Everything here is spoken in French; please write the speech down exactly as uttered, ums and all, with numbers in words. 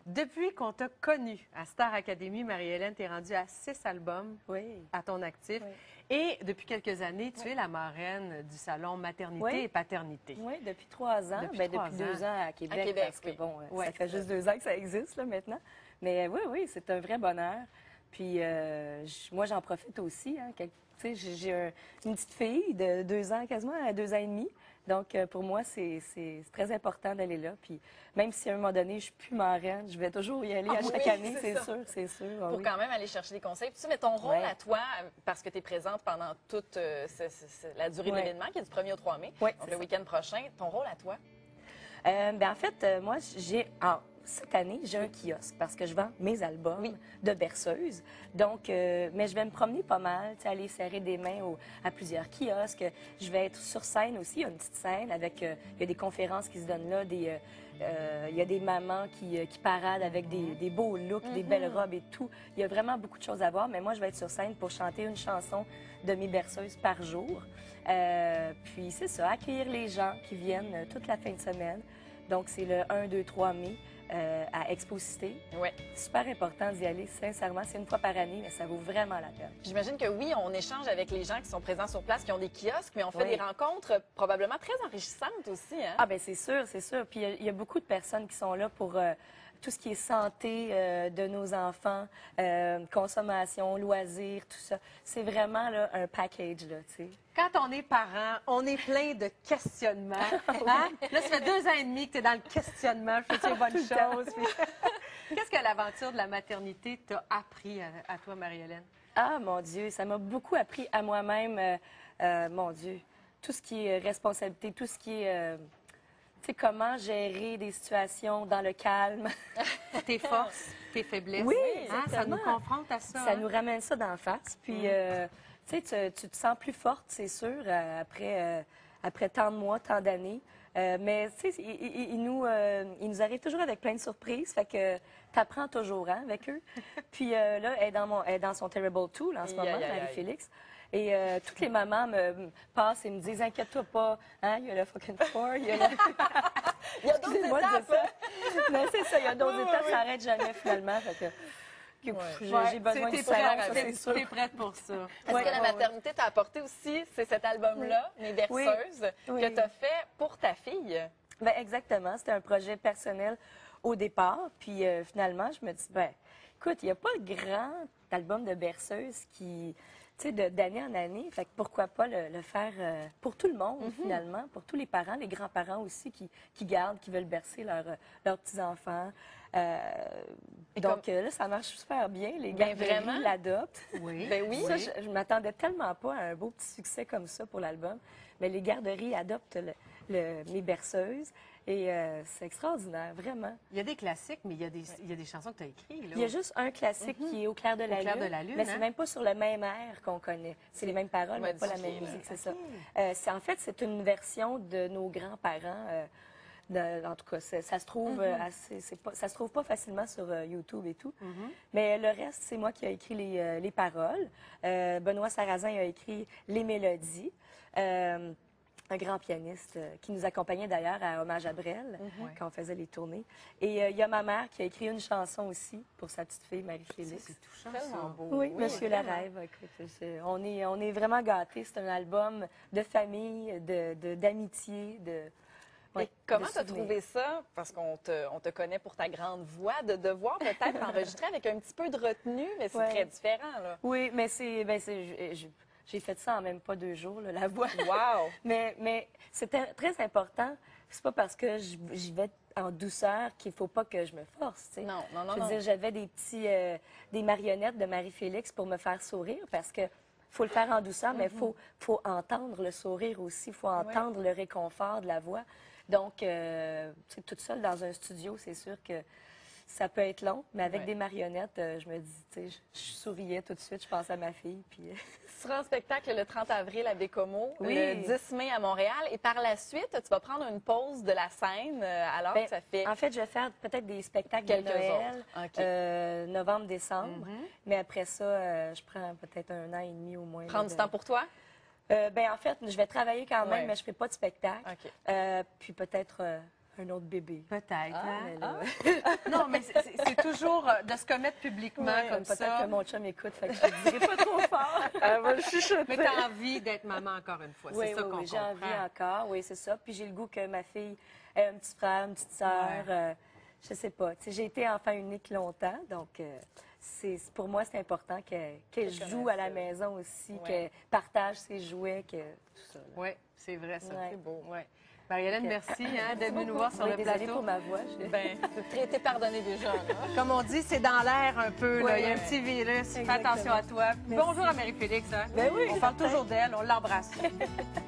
Depuis qu'on t'a connue à Star Academy, Marie-Hélène, tu es rendue à six albums Oui. à ton actif. Oui. Et depuis quelques années, tu Oui. es la marraine du salon Maternité Oui. et Paternité. Oui, depuis trois ans. Depuis Ben, trois depuis ans. deux ans à Québec, À Québec, parce que, oui. bon, Ouais, ça fait c'est juste ça. deux ans que ça existe, là, maintenant. Mais euh, oui, oui, c'est un vrai bonheur. Puis euh, j- moi, j'en profite aussi. Hein, quel- tu sais, j'ai j'ai un- une petite fille de deux ans, quasiment à deux ans et demi. Donc, euh, pour moi, c'est c'est- c'est très important d'aller là. Puis même si à un moment donné, je suis plus marraine, je vais toujours y aller Ah à chaque oui, année, c'est c'est ça. sûr, c'est sûr. Ah Pour oui. quand même aller chercher des conseils. Puis tu mets ton rôle Ouais. à toi, euh, parce que tu es présente pendant toute euh, ce- ce- ce- la durée Ouais. de l'événement, qui est du premier au trois mai, Ouais, donc c'est le ça. week-end prochain. Ton rôle à toi? Euh, ben, en fait, euh, moi, j'ai ah, cette année, j'ai un kiosque parce que je vends mes albums Oui. de berceuse. Donc, euh, mais je vais me promener pas mal, tu sais, aller serrer des mains au- à plusieurs kiosques. Je vais être sur scène aussi, il y a une petite scène avec, euh, il y a des conférences qui se donnent là, des, euh, euh, il y a des mamans qui, euh, qui paradent avec des, des beaux looks, des belles robes et tout. Il y a vraiment beaucoup de choses à voir, mais moi, je vais être sur scène pour chanter une chanson de mes berceuses par jour. Euh, puis c'est ça, accueillir les gens qui viennent euh, toute la fin de semaine. Donc, c'est le un, deux, trois mai euh, à Exposité. Oui. Super important d'y aller, sincèrement. C'est une fois par année, mais ça vaut vraiment la peine. J'imagine que oui, on échange avec les gens qui sont présents sur place, qui ont des kiosques, mais on fait Oui. des rencontres euh, probablement très enrichissantes aussi. Hein? Ah ben c'est sûr, c'est sûr. Puis il y a- il y, a beaucoup de personnes qui sont là pour euh, tout ce qui est santé euh, de nos enfants, euh, consommation, loisirs, tout ça. C'est vraiment là, un package, là, tu sais. Quand on est parent, on est plein de questionnements. Hein? Là, ça fait deux ans et demi que tu es dans le questionnement. Je fais les bonnes Tout le temps. choses. Puis- Qu'est-ce que l'aventure de la maternité t'a appris à, à toi, Marie-Hélène? Ah, mon Dieu, ça m'a beaucoup appris à moi-même, euh, euh, mon Dieu, tout ce qui est responsabilité, tout ce qui est, euh, tu sais, comment gérer des situations dans le calme. Tes forces, tes faiblesses. Oui, Hein? Ça nous exactement. confronte à ça. Ça hein? nous ramène ça d'en face. Puis, euh, tu sais, tu, tu te sens plus forte, c'est sûr, euh, après, euh, après tant de mois, tant d'années. Euh, mais, tu sais, il, il- il nous, euh, il nous arrive toujours avec plein de surprises. Fait que tu apprends toujours hein, avec eux. Puis euh, là, elle est, dans mon, elle est dans son Terrible deux là, en ce Aïe, moment, aïe, aïe, aïe. Marie-Félix. Et euh, toutes les mamans me, me passent et me disent, inquiète-toi pas, hein, il y a le fucking four, il y a le... Il y a d'autres Excusez-moi de dire étapes. ça. Mais c'est ça, il y a d'autres étapes, ça n'arrête jamais finalement. Fait que, que, pff, j'ai Ouais, j'ai besoin t'es du prête, salon, ça t'es- c'est sûr. T'es prête pour ça. Est-ce Ouais, que la ouais, maternité t'a apporté aussi, c'est cet album-là, Les Berceuses, Oui. que Oui. tu as fait pour ta fille? Ben, exactement. C'était un projet personnel au départ. Puis euh, finalement, je me dis, ben, écoute, il n'y a pas de grand album de berceuse qui, tu sais, de- d'année en année. Fait que pourquoi pas le, le faire euh, pour tout le monde, finalement, pour tous les parents, les grands-parents aussi qui, qui gardent, qui veulent bercer leurs leurs petits-enfants. Euh, Et donc comme- euh, là, ça marche super bien. Les Ben, garderies vraiment? l'adoptent. Oui. Ben oui. Ça, je, je m'attendais tellement pas à un beau petit succès comme ça pour l'album. Mais les garderies adoptent le- le- mes berceuses et euh, c'est extraordinaire, vraiment. Il y a des classiques, mais il y a des, il y a des chansons que tu as écrites. Là. Il y a juste un classique qui est Au clair de la, clair lune, de la lune, mais hein? c'est même pas sur le même air qu'on connaît. C'est les mêmes paroles, mais pas la modifié, même là. musique, c'est ça. Euh, c'est en fait c'est une version de nos grands-parents. euh, de- en tout cas, c'est- ça se trouve euh, assez, c'est pas, ça se trouve pas facilement sur euh, YouTube et tout. Mais le reste, c'est moi qui ai écrit les, euh, les paroles. Euh, Benoît Sarrazin a écrit les mélodies. Euh, un grand pianiste euh, qui nous accompagnait d'ailleurs à Hommage à Brel quand on faisait les tournées. Et euh, il y a ma mère qui a écrit une chanson aussi pour sa petite fille Marie-Félix. C'est touchant, Tellement ça. beau. Oui, Monsieur vraiment. Larève, écoute, c'est- on est, on est vraiment gâtés. C'est un album de famille, de, de- d'amitié, de. Et ouais, comment de tu as souvenirs. trouvé ça? Parce qu'on te, on te connaît pour ta grande voix, de devoir peut-être enregistrer avec un petit peu de retenue, mais c'est Ouais. très différent, là. Oui, mais c'est, ben c'est, je- je- j'ai fait ça en même pas deux jours, là, la voix. Wow! Mais, mais c'était très important. C'est pas parce que je- j'y vais en douceur qu'il faut pas que je me force. tu sais. Non, non, non, Je veux non. dire, j'avais des petits, euh, des marionnettes de Marie-Félix pour me faire sourire parce que faut le faire en douceur, mais faut, faut entendre le sourire aussi. Faut entendre le réconfort de la voix. Donc, euh, tu sais, toute seule dans un studio, c'est sûr que ça peut être long, mais avec Ouais. des marionnettes, euh, je me dis, tu sais, je, je souriais tout de suite, je pensais à ma fille, puis... euh, Tu seras en spectacle le trente avril à Bécomo, Oui. le dix mai à Montréal, et par la suite, tu vas prendre une pause de la scène, euh, alors Ben, que ça fait... En fait, je vais faire peut-être des spectacles Quelques de Noël, autres. OK. euh, novembre, décembre. Mais après ça, euh, je prends peut-être un an et demi au moins. là, Prendre de- du temps pour toi? Euh, ben, en fait, je vais travailler quand même, Ouais. mais je ne fais pas de spectacle. OK. Euh, puis peut-être euh, un autre bébé. Peut-être. Ah, hein? mais là, Non, mais c'est- c'est toujours euh, de se commettre publiquement Ouais, comme peut-être ça. que mon chum écoute, fait que je ne dirai pas trop fort. Elle va le chuchoter. Mais tu as envie d'être maman encore une fois. Oui, C'est ça oui, qu'on oui, j'ai comprend. envie encore, oui, c'est ça. Puis j'ai le goût que ma fille ait un petit frère, une petite sœur. Ouais. euh, je sais pas. Tu sais, j'ai été enfant unique longtemps, donc euh, c'est pour moi, c'est important qu'elle qu'elle Qu'elle joue connaisse à la ça. maison aussi, Ouais. qu'elle partage ses jouets, que tout ça. là. Oui, c'est vrai ça. Ouais. C'est beau. Ouais. Marie-Hélène, Ok. merci hein, d'être venue nous voir sur Oui, le désolée plateau. pour ma voix. je- Ben, t'es t'es pardonné déjà, là. Comme on dit, c'est dans l'air un peu. Là. Ouais, Il y a un ouais. petit virus. Fais Exactement. attention à toi. Merci. Bonjour à Marie-Félix. Hein? Ben oui, On parle certain. toujours d'elle. On l'embrasse.